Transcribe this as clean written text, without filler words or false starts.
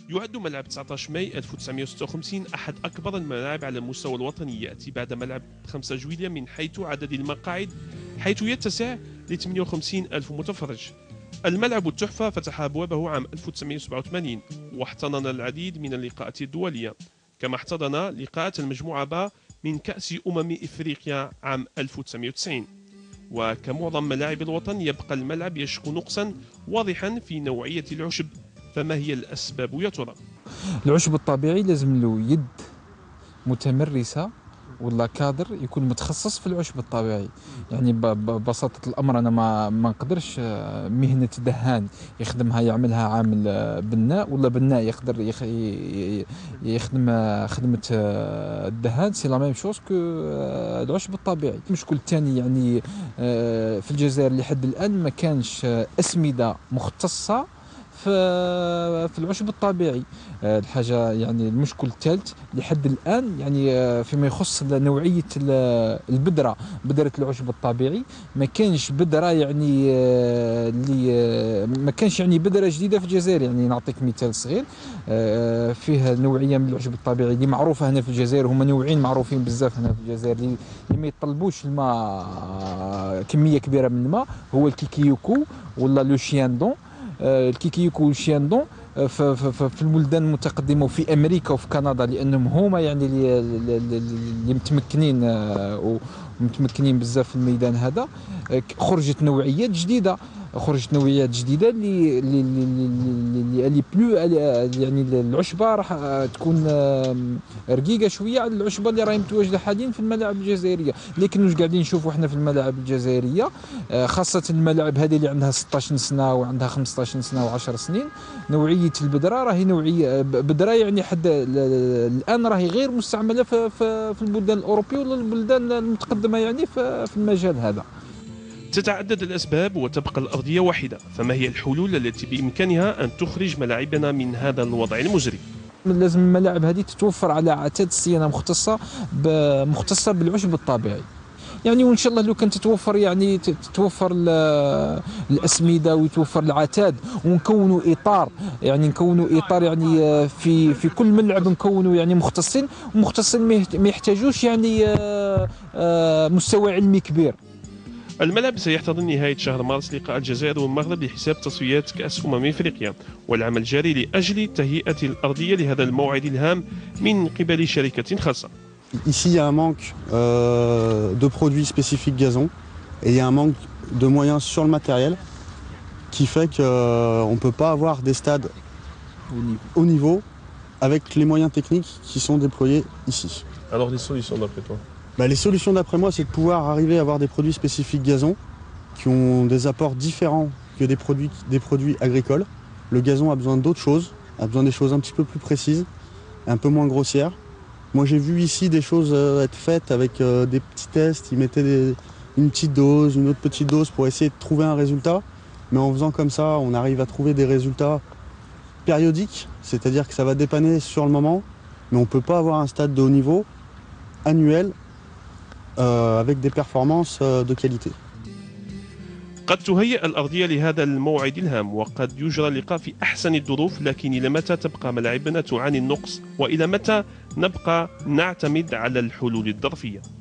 يعد ملعب 19 ماي 1956 أحد أكبر الملاعب على المستوى الوطني، يأتي بعد ملعب 5 جويلية من حيث عدد المقاعد، حيث يتسع ل 58 ألف متفرج. الملعب التحفة فتح أبوابه عام 1987 واحتضن العديد من اللقاءات الدولية، كما احتضن لقاءات المجموعة ب من كأس إفريقيا عام 1990. وكمعظم ملاعب الوطن يبقى الملعب يشكو نقصا واضحا في نوعية العشب، فما هي الأسباب يا ترى؟ العشب الطبيعي لازم له يد متمرسة ولا كادر يكون متخصص في العشب الطبيعي. يعني ببساطة الأمر أنا ما نقدرش مهنة دهان يخدمها يعملها عامل بناء، ولا بناء يقدر يخدم خدمة الدهان. سي لا ميم شوز كو العشب الطبيعي. المشكل الثاني يعني في الجزائر لحد الآن ما كانش أسمدة مختصة في العشب الطبيعي. الحاجة يعني المشكل الثالث لحد الآن يعني فيما يخص نوعية بذرة العشب الطبيعي، ما كانش بذرة يعني اللي ما كانش يعني بذرة جديدة في الجزائر. يعني نعطيك مثال صغير، فيه نوعية من العشب الطبيعي اللي معروفة هنا في الجزائر. هما نوعين معروفين بزاف هنا في الجزائر اللي ما يطلبوش الماء كمية كبيرة من الماء، هو الكيكيوكو ولا لو شياندون. الكيكيوكو والشياندون في البلدان المتقدمه وفي امريكا وفي كندا، لانهم هما يعني اللي متمكنين بزاف في الميدان هذا. خرجت نوعيات جديده اللي بلو يعني العشبه راح تكون رقيقه شويه على العشبه اللي راهي متواجده حاليا في الملاعب الجزائريه. لكن واش قاعدين نشوفوا احنا في الملاعب الجزائريه، خاصه الملاعب هذه اللي عندها 16 سنه وعندها 15 سنه و10 سنين، نوعيه البذره راهي نوعيه بذره يعني حد الان راهي غير مستعمله في البلدان الاوروبيه ولا البلدان المتقدمه يعني في المجال هذا. تتعدد الأسباب وتبقى الأرضية واحدة، فما هي الحلول التي بإمكانها أن تخرج ملاعبنا من هذا الوضع المزري؟ لازم الملاعب هذه تتوفر على عتاد صيانه مختصه بالعشب الطبيعي. يعني وان شاء الله لو كانت تتوفر يعني تتوفر الاسمده ويتوفر العتاد، ونكونوا اطار يعني في كل ملعب نكونوا يعني مختصين ما يحتاجوش يعني مستوى علمي كبير. الملعب سيحتضن نهاية شهر مارس لقاء الجزائر والمغرب بحساب تصفيات كأس إفريقيا، والعمل جاري لأجل تهيئة الأرضية لهذا الموعد الهام من قبل شركة خاصة. Ici, il y a un manque de produits spécifiques gazon et il y a un manque de moyens sur le matériel qui fait qu'on ne peut pas avoir des stades au niveau avec les moyens techniques qui sont déployés ici. Alors les solutions d'après toi? Les solutions d'après moi, c'est de pouvoir arriver à avoir des produits spécifiques gazon qui ont des apports différents que des produits agricoles. Le gazon a besoin d'autres choses, a besoin des choses un petit peu plus précises, un peu moins grossières. Moi j'ai vu ici des choses être faites avec des petits tests, ils mettaient une petite dose, une autre petite dose pour essayer de trouver un résultat. Mais en faisant comme ça, on arrive à trouver des résultats périodiques, c'est-à-dire que ça va dépanner sur le moment, mais on ne peut pas avoir un stade de haut niveau annuel avec des performances de qualité. قد تهيئ الأرضية لهذا الموعد الهام، وقد يجرى اللقاء في أحسن الظروف، لكن إلى متى تبقى ملاعبنا تعاني النقص؟ وإلى متى نبقى نعتمد على الحلول الظرفية؟